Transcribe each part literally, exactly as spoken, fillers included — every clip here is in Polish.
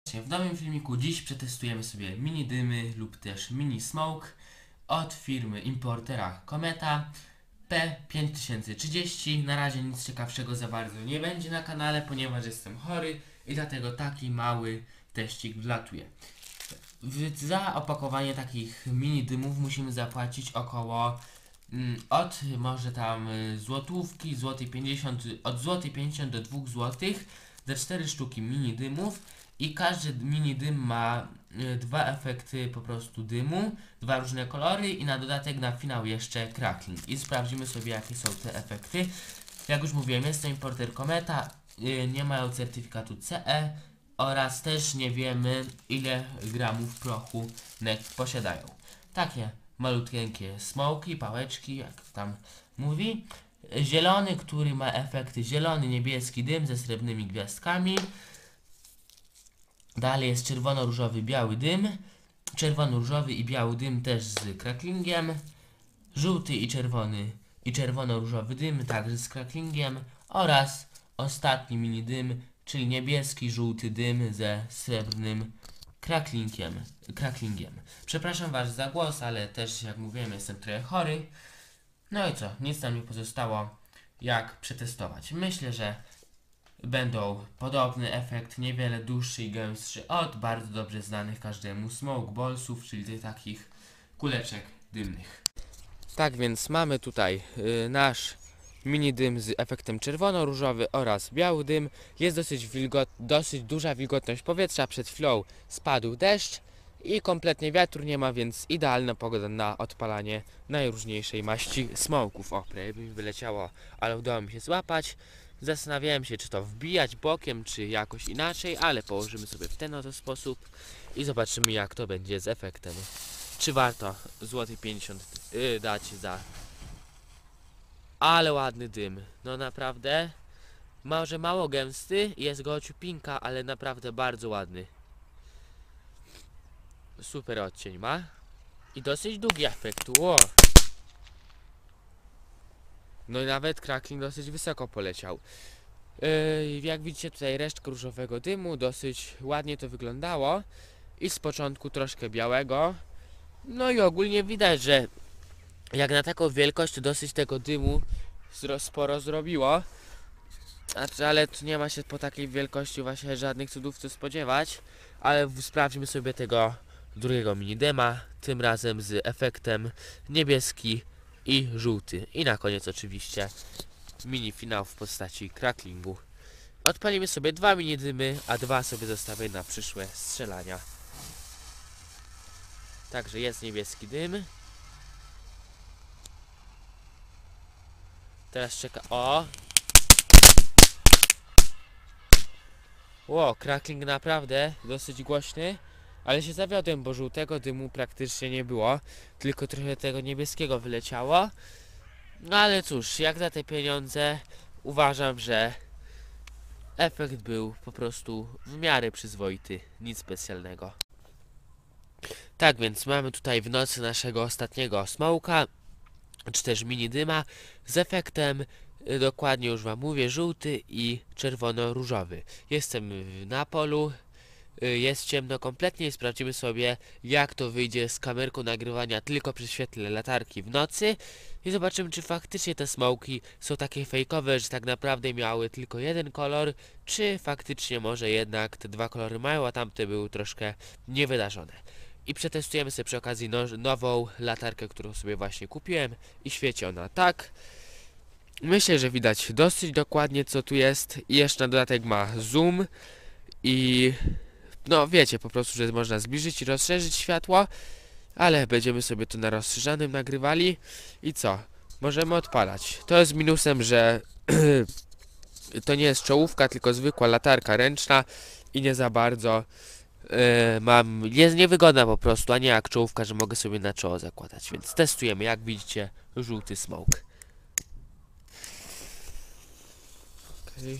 W nowym filmiku dziś przetestujemy sobie mini dymy lub też mini smoke od firmy importera Kometa P pięć tysięcy trzydzieści. Na razie nic ciekawszego za bardzo nie będzie na kanale, ponieważ jestem chory i dlatego taki mały teścik wlatuje. Za opakowanie takich mini dymów musimy zapłacić około mm, od może tam złotówki, złotej pięćdziesiąt, od złotej pięćdziesiąt do dwóch złotych za cztery sztuki mini dymów. I każdy mini dym ma y, dwa efekty po prostu dymu, dwa różne kolory i na dodatek na finał jeszcze crackling. I sprawdzimy sobie, jakie są te efekty. Jak już mówiłem, jest to importer Kometa, y, nie mają certyfikatu C E oraz też nie wiemy, ile gramów prochu N E C posiadają. Takie malutkie smoki, pałeczki, jak tam mówi. Zielony, który ma efekty zielony, niebieski dym ze srebrnymi gwiazdkami. Dalej jest czerwono-różowy, biały dym. Czerwono-różowy i biały dym też z cracklingiem. Żółty i czerwony i czerwono-różowy dym także z cracklingiem. Oraz ostatni mini dym, czyli niebieski, żółty dym ze srebrnym cracklingiem. cracklingiem. Przepraszam was za głos, ale też jak mówiłem, jestem trochę chory. No i co? Nic nam nie pozostało jak przetestować. Myślę, że będą podobny efekt, niewiele dłuższy i gęstszy od bardzo dobrze znanych każdemu smoke ballsów, czyli tych takich kuleczek dymnych. Tak więc mamy tutaj y, nasz mini dym z efektem czerwono-różowy oraz biały dym. Jest dosyć, wilgot, dosyć duża wilgotność powietrza, przed chwilą spadł deszcz i kompletnie wiatru nie ma, więc idealna pogoda na odpalanie najróżniejszej maści smoków. O, prawie by mi wyleciało, ale udało mi się złapać. Zastanawiałem się, czy to wbijać bokiem, czy jakoś inaczej, ale położymy sobie w ten oto sposób i zobaczymy, jak to będzie z efektem. Czy warto złoty pięćdziesiąt yy, dać za... Ale ładny dym. No naprawdę. Może mało gęsty, jest go ciupinka, ale naprawdę bardzo ładny. Super odcień ma. I dosyć długi efekt. Wow. No i nawet crackling dosyć wysoko poleciał. Yy, jak widzicie, tutaj resztka różowego dymu, dosyć ładnie to wyglądało. I z początku troszkę białego. No i ogólnie widać, że jak na taką wielkość dosyć tego dymu sporo zrobiło. Ale tu nie ma się po takiej wielkości właśnie żadnych cudów co spodziewać. Ale sprawdźmy sobie tego drugiego mini dyma, tym razem z efektem niebieski i żółty. I na koniec oczywiście mini finał w postaci cracklingu. Odpalimy sobie dwa mini dymy, a dwa sobie zostawię na przyszłe strzelania. Także jest niebieski dym. Teraz czeka... O! Ło, crackling naprawdę dosyć głośny. Ale się zawiodłem, bo żółtego dymu praktycznie nie było. Tylko trochę tego niebieskiego wyleciało. No ale cóż, jak za te pieniądze uważam, że efekt był po prostu w miarę przyzwoity. Nic specjalnego. Tak więc mamy tutaj w nocy naszego ostatniego smoka, czy też mini dyma z efektem, dokładnie już wam mówię, żółty i czerwono-różowy. Jestem na polu, jest ciemno kompletnie i sprawdzimy sobie, jak to wyjdzie z kamerką nagrywania tylko przy świetle latarki w nocy i zobaczymy, czy faktycznie te smoki są takie fejkowe, że tak naprawdę miały tylko jeden kolor, czy faktycznie może jednak te dwa kolory mają, a tamte były troszkę niewydarzone. I przetestujemy sobie przy okazji no, nową latarkę, którą sobie właśnie kupiłem i świeci ona tak. Myślę, że widać dosyć dokładnie, co tu jest. I jeszcze na dodatek ma zoom i no wiecie po prostu, że można zbliżyć i rozszerzyć światło, ale będziemy sobie to na rozszerzanym nagrywali. I co? Możemy odpalać. To jest minusem, że to nie jest czołówka, tylko zwykła latarka ręczna i nie za bardzo Yy, mam, jest niewygodna po prostu, a nie jak czołówka, że mogę sobie na czoło zakładać, więc testujemy, jak widzicie, żółty smoke. Okay.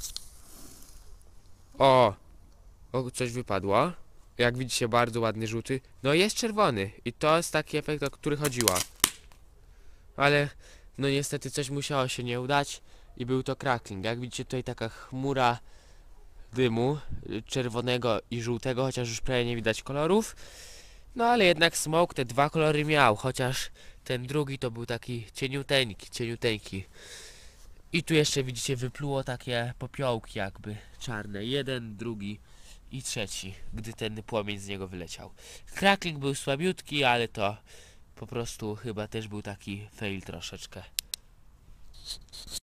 O! O, coś wypadło. Jak widzicie, bardzo ładny żółty. No jest czerwony i to jest taki efekt, o który chodziło. Ale, no niestety coś musiało się nie udać i był to crackling. Jak widzicie, tutaj taka chmura dymu, y, czerwonego i żółtego, chociaż już prawie nie widać kolorów. No ale jednak smoke te dwa kolory miał, chociaż ten drugi to był taki cieniuteńki, cieniuteńki. I tu jeszcze widzicie wypluło takie popiołki jakby czarne. Jeden, drugi i trzeci, gdy ten płomień z niego wyleciał. Crackling był słabiutki, ale to po prostu chyba też był taki fail troszeczkę.